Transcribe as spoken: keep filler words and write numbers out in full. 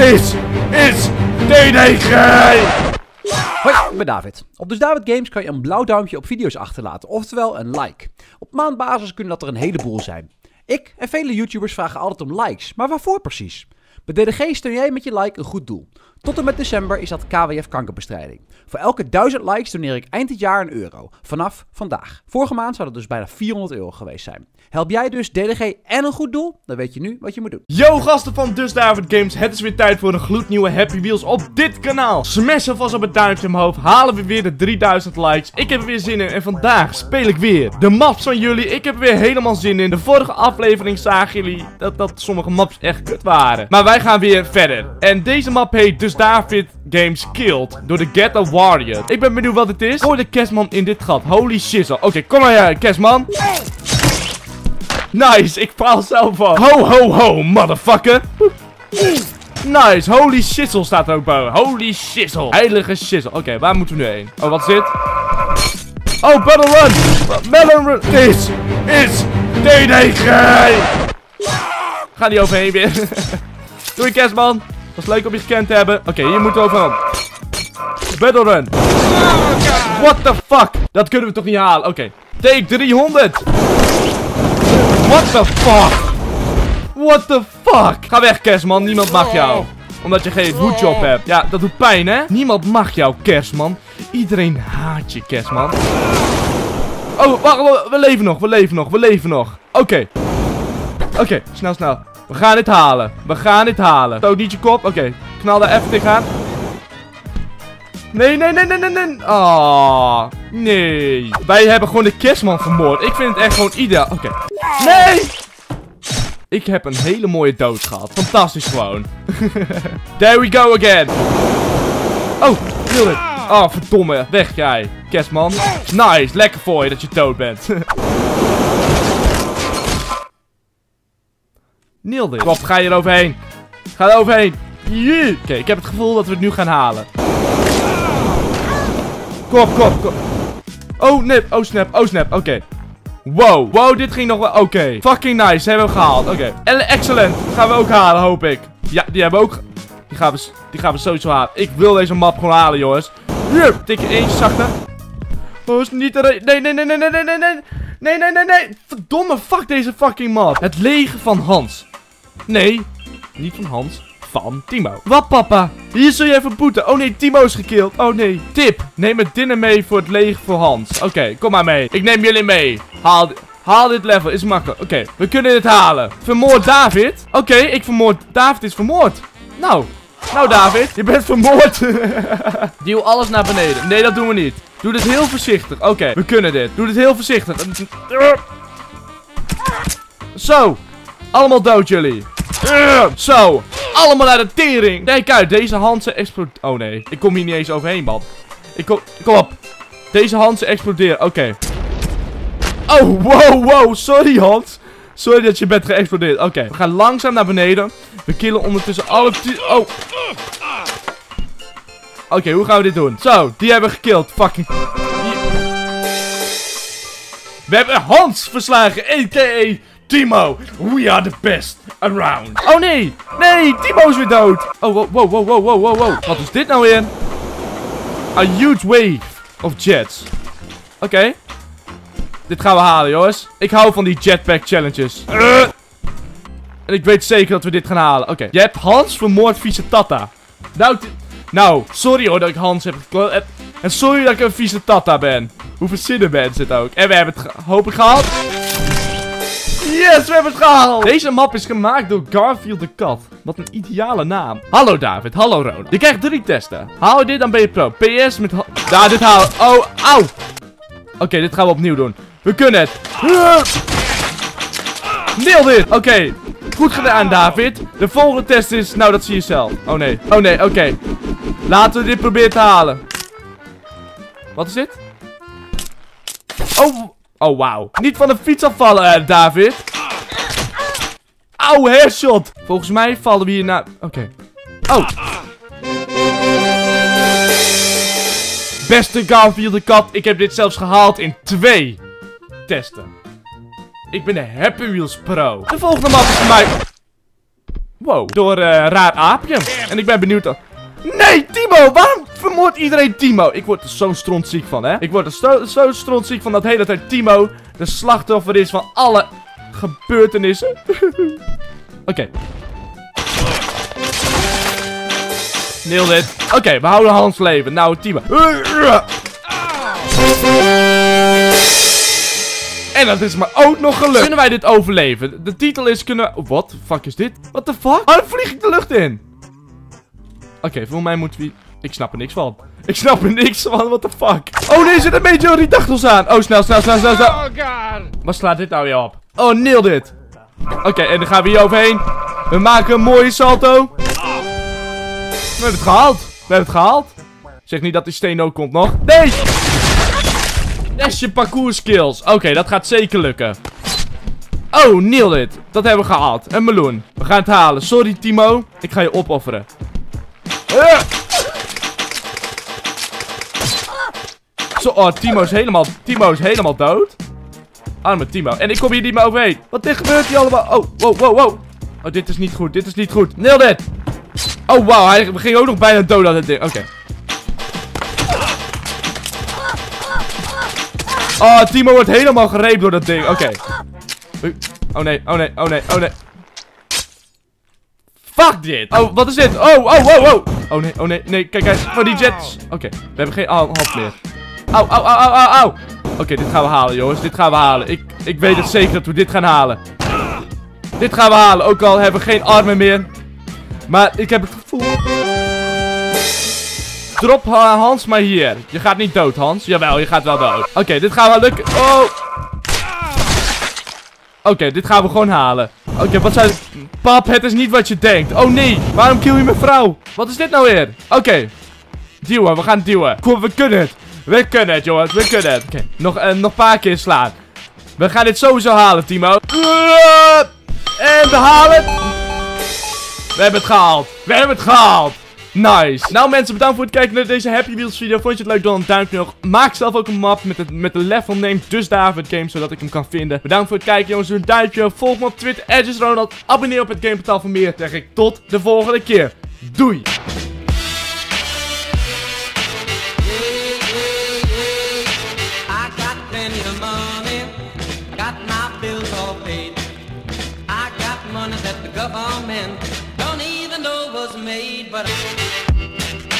Dit is D D G! Hoi, ik ben David. Op Dus David Games kan je een blauw duimpje op video's achterlaten, oftewel een like. Op maandbasis kunnen dat er een heleboel zijn. Ik en vele YouTubers vragen altijd om likes, maar waarvoor precies? Bij D D G steun jij met je like een goed doel. Tot en met december is dat K W F kankerbestrijding. Voor elke duizend likes doneer ik eind dit jaar een euro. Vanaf vandaag. Vorige maand zou dat dus bijna vierhonderd euro geweest zijn. Help jij dus D D G en een goed doel? Dan weet je nu wat je moet doen. Yo gasten van Dus David Games, het is weer tijd voor een gloednieuwe Happy Wheels op dit kanaal. Smash alvast op het duimpje omhoog, halen we weer de drieduizend likes. Ik heb er weer zin in en vandaag speel ik weer de maps van jullie. Ik heb er weer helemaal zin in. De vorige aflevering zagen jullie dat, dat sommige maps echt kut waren. Maar wij gaan weer verder. En deze map heet Dus David Games Killed door de Ghetto Warrior. Ik ben benieuwd wat het is. Gooi de kerstman in dit gat. Holy shizzle. Oké, okay, kom maar ja, kerstman. Nice, ik faal zelf al. Ho, ho, ho, motherfucker. Nice, holy shizzle staat er ook boven. Holy shizzle. Heilige shizzle. Oké, okay, waar moeten we nu heen? Oh, wat is dit? Oh, battle run. Melon run. This is D D G. Ga niet overheen weer. Doei, kerstman. Was leuk om je gekend te hebben. Oké, okay, hier moeten we overheen. Battle run. What the fuck? Dat kunnen we toch niet halen? Oké. Okay. Take driehonderd. What the fuck? What the fuck? Ga weg, kerstman. Niemand mag jou. Omdat je geen hoedje op hebt. Ja, dat doet pijn, hè? Niemand mag jou, kerstman. Iedereen haat je, kerstman. Oh, wacht. We leven nog. We leven nog. We leven nog. Oké. Okay. Oké, okay, snel, snel. We gaan dit halen. We gaan dit halen. Stoot niet je kop. Oké. Okay. Knal daar even tegenaan. Nee, nee, nee, nee, nee, nee. Oh, nee. Wij hebben gewoon de kerstman vermoord. Ik vind het echt gewoon ideaal. Oké. Okay. Nee! Ik heb een hele mooie dood gehad. Fantastisch gewoon. There we go again. Oh, heel dit. Oh, verdomme. Weg jij, kerstman. Nice. Lekker voor je dat je dood bent. Neil dit. Kom, ga je er overheen. Ga er overheen. Oké, okay, ik heb het gevoel dat we het nu gaan halen. Kom, kom, kom. Oh, nip. Oh, snap. Oh, snap. Oké. Okay. Wow. Wow, dit ging nog wel. Oké. Okay. Fucking nice. Hebben we gehaald. Oké. Okay. Excellent. Gaan we ook halen, hoop ik. Ja, die hebben we ook. Die gaan we, die gaan we sowieso halen. Ik wil deze map gewoon halen, jongens. Hier. Tik je eentje zachter. Oh, is niet de... Nee, nee, nee, nee, nee, nee, nee, nee. Nee, nee, nee, nee. Verdomme, fuck deze fucking map. Het leger van Hans. Nee. Niet van Hans. Van Timo. Wat, papa? Hier zul je even boeten. Oh nee, Timo is gekild. Oh nee. Tip. Neem het dinner mee voor het leger voor Hans. Oké, okay, kom maar mee. Ik neem jullie mee. Haal, haal dit level. Is makkelijk. Oké, okay, we kunnen dit halen. Vermoord David. Oké, okay, ik vermoord. David is vermoord. Nou. Nou, David. Je bent vermoord. Duw alles naar beneden. Nee, dat doen we niet. Doe dit heel voorzichtig. Oké, okay, we kunnen dit. Doe dit heel voorzichtig. Zo. Allemaal dood jullie. Uh, zo, allemaal naar de tering. Kijk uit, deze Hansen exploderen. Oh nee, ik kom hier niet eens overheen, man. Ik kom, kom op. Deze Hansen exploderen, oké. Okay. Oh, wow, wow, sorry Hans. Sorry dat je bent geëxplodeerd. Oké, okay. We gaan langzaam naar beneden. We killen ondertussen alle... Oh. Oké, okay, hoe gaan we dit doen? Zo, die hebben we gekild. Fucking... We hebben Hans verslagen, a k a. Timo, we are the best around. Oh nee, nee, Timo is weer dood. Oh, wow, wow, wow, wow, wow, wow. Wat is dit nou weer? A huge wave of jets. Oké. Okay. Dit gaan we halen, jongens. Ik hou van die jetpack challenges. Uh. En ik weet zeker dat we dit gaan halen. Oké. Okay. Je hebt Hans vermoord vieze tata. Nou, nou, sorry hoor dat ik Hans heb gekloot. En sorry dat ik een vieze tata ben. Hoe verzinnen mensen het ook. En we hebben het hopelijk gehaald. Yes, we hebben het gehaald! Deze map is gemaakt door Garfield de Kat. Wat een ideale naam. Hallo David, hallo Ronald. Je krijgt drie testen. Haal je dit, dan ben je pro. P S met... Ja, dit halen. Oh, auw. Oké, okay, dit gaan we opnieuw doen. We kunnen het. Nail dit. Oké, okay. Goed gedaan David. De volgende test is... Nou, dat zie je zelf. Oh nee. Oh nee, oké. Okay. Laten we dit proberen te halen. Wat is dit? Oh... Oh, wauw. Niet van de fiets afvallen, uh, David. Auw, headshot. Volgens mij vallen we hier naar... Oké. Okay. Oh. Beste Garfield de Kat. Ik heb dit zelfs gehaald in twee testen. Ik ben de Happy Wheels pro. De volgende map is voor mij... Wow, door uh, een raar aapje. En ik ben benieuwd... Nee, Timo! Waarom vermoordt iedereen Timo? Ik word er zo strontziek van, hè? Ik word er zo, zo strontziek van dat hele tijd Timo de slachtoffer is van alle gebeurtenissen. Oké. Okay. Nailed it. Oké, okay, we houden Hans leven. Nou, Timo. En dat is me ook nog gelukt. Kunnen wij dit overleven? De titel is kunnen... Wat de fuck is dit? What the fuck? Oh, dan vlieg ik de lucht in. Oké, okay, voor mij moeten we... Ik snap er niks van. Ik snap er niks van, what the fuck. Oh nee, er zit een meteorietachels aan. Oh, snel, snel, snel, snel, snel. Oh god. Wat slaat dit nou weer op? Oh, nail dit. Oké, okay, en dan gaan we hier overheen. We maken een mooie salto. We hebben het gehaald. We hebben het gehaald. Zeg niet dat die steen ook komt nog. Nee! Test je parcours skills. Oké, okay, dat gaat zeker lukken. Oh, nail it. Dat hebben we gehaald. Een meloen. We gaan het halen. Sorry, Timo. Ik ga je opofferen. Uh. Zo, oh, Timo is helemaal, Timo is helemaal dood. Arme Timo. En ik kom hier niet meer overheen. Wat dit gebeurt hier allemaal? Oh, wow, wow, wow. Oh, dit is niet goed. Dit is niet goed. Nail dit. Oh, wauw. Hij ging ook nog bijna dood aan dit ding. Oké. Okay. Oh, Timo wordt helemaal gereept door dat ding. Oké. Okay. Oh nee, oh nee, oh nee, oh nee. Fuck dit. Oh, wat is dit? Oh, oh, oh, oh. Oh nee, oh nee, nee. Kijk, kijk. Van die jets. Oké, okay. We hebben geen hand meer. Au, au, au, au, au, au. Oké, okay, dit gaan we halen, jongens. Dit gaan we halen. Ik, ik weet het zeker dat we dit gaan halen. Dit gaan we halen. Ook al hebben we geen armen meer. Maar ik heb het gevoel... Drop uh, Hans maar hier. Je gaat niet dood, Hans. Jawel, je gaat wel dood. Oké, okay, dit gaan we lukken. Oh. Oké, okay, dit gaan we gewoon halen. Oké, okay, wat zijn... Pap, het is niet wat je denkt. Oh nee, waarom kill je mijn vrouw? Wat is dit nou weer? Oké. Okay. Duwen, we gaan duwen. Kom, we kunnen het. We kunnen het, jongens. We kunnen het. Oké, okay. nog, uh, nog een paar keer slaan. We gaan dit sowieso halen, Timo. Uh, en we halen... We hebben het gehaald. We hebben het gehaald. Nice. Nou mensen, bedankt voor het kijken naar deze Happy Wheels video. Vond je het leuk? Dan een duimpje omhoog. Maak zelf ook een map met, het, met de level name Dus David Games, zodat ik hem kan vinden. Bedankt voor het kijken jongens. Doe een duimpje. Volg me op Twitter. Edges Ronald. Abonneer op het Gameportaal voor meer. Zeg ik tot de volgende keer. Doei. Money that the government don't even know was made, but